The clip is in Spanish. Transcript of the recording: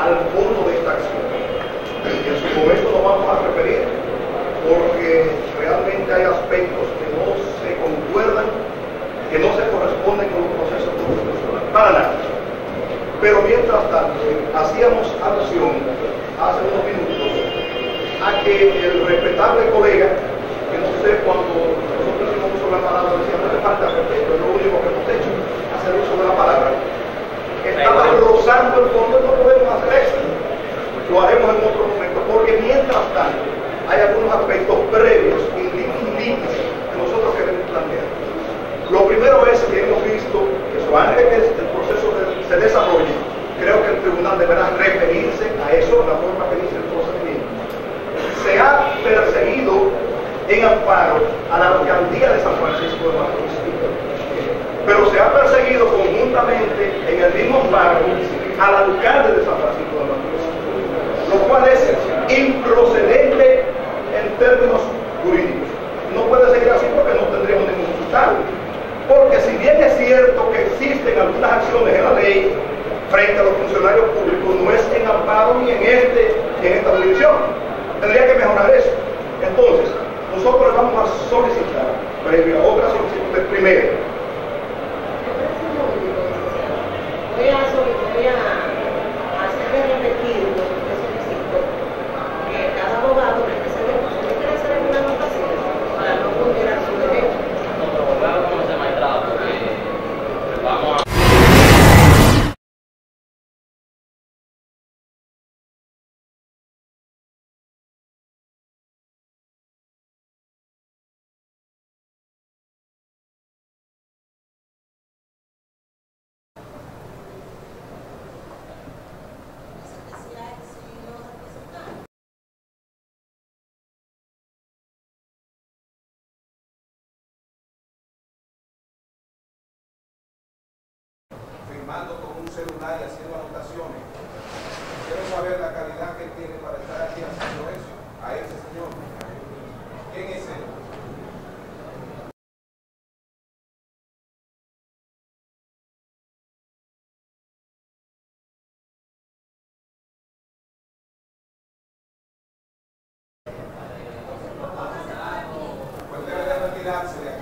al fondo de esta acción. En su momento nos vamos a referir porque realmente hay aspectos que no se concuerdan, que no se corresponden con los procesos constitucionales, para nada. Pero mientras tanto, hacíamos alusión hace unos minutos a que el respetable colega, que no sé, cuando nosotros hicimos uso de la palabra, decía, no hace falta respeto, es lo único que hemos hecho, hacer uso de la palabra, estaba rozando el fondo, no podemos hacer eso, lo haremos en otro momento, porque mientras tanto hay algunos aspectos previos y límites que nosotros queremos plantear. Lo primero es que hemos visto que antes que el proceso se desarrolle, creo que el tribunal deberá referirse a eso, la forma que dice el procedimiento. Se ha perseguido en amparo a la alcaldía de San Francisco de Macorís, pero se ha perseguido conjuntamente en el mismo amparo al alcalde de San Francisco de Macorís, lo cual es improcedente en términos jurídicos. No puede seguir así porque no tendríamos ningún resultado. Porque si bien es cierto que existen algunas acciones en la ley frente a los funcionarios públicos, no es en amparo ni en esta jurisdicción. Tendría que mejorar eso. Entonces, nosotros le vamos a solicitar, previo a otras solicitudes, primero. Voy a hacer repetir lo que usted solicitó, que cada abogado que se le puso tiene que hacer una anotación para no vulnerar su derecho. No, pero volvemos con ese magistrado porque vamos a... Firmando con un celular y haciendo anotaciones. Quiero saber la calidad que él tiene para estar aquí haciendo eso, a ese señor. ¿Quién es él? Pues debe de retirarse de